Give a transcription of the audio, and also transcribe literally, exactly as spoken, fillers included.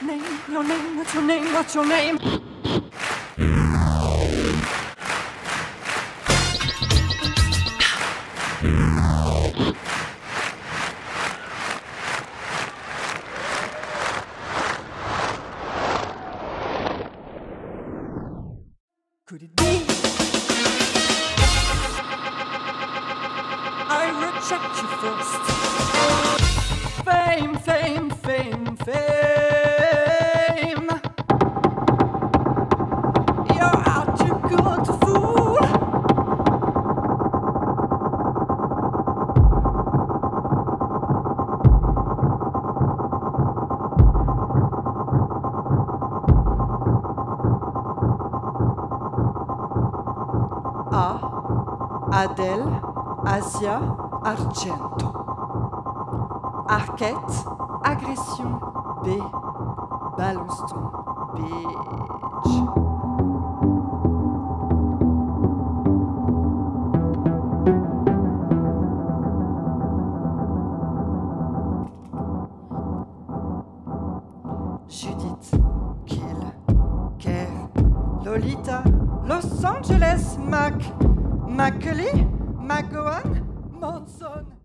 name, your name, what's your name, what's your name? Could it be I reject you first? Fame, fame, fame, fame. You're out too good to fool. A. Adèle, Asia, Argento. Arquette, agression. B. Balluston, bitch. Judith, Kill, Care, Lolita, Los Angeles, Mac, Macaulay, McGowan, Manson.